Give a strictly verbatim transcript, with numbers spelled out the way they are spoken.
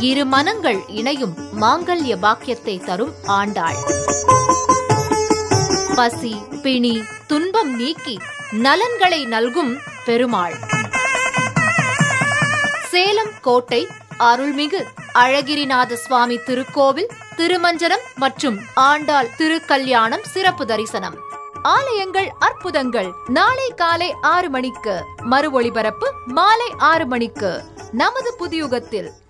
இரு மனங்கள் இணையும் மாங்கல்ய பாக்கியத்தை தரும் ஆண்டாள். பசி, பிணி, துன்பம் நீக்கி நலன்களை நல்கும் பெருமாள். சேலம் கோட்டை அருள்மிகு அழகிரிநாத சுவாமி திருக்கோவில் திருமஞ்சனம் மற்றும் ஆண்டாள் திருக்கல்யாணம் சிறப்பு தரிசனம். ஆலயங்கள் அற்புதங்கள் நாளை காலை ஆறு மணிக்கு, மறு ஒளிபரப்பு மாலை ஆறு மணிக்கு நமது புதியுகத்தில்.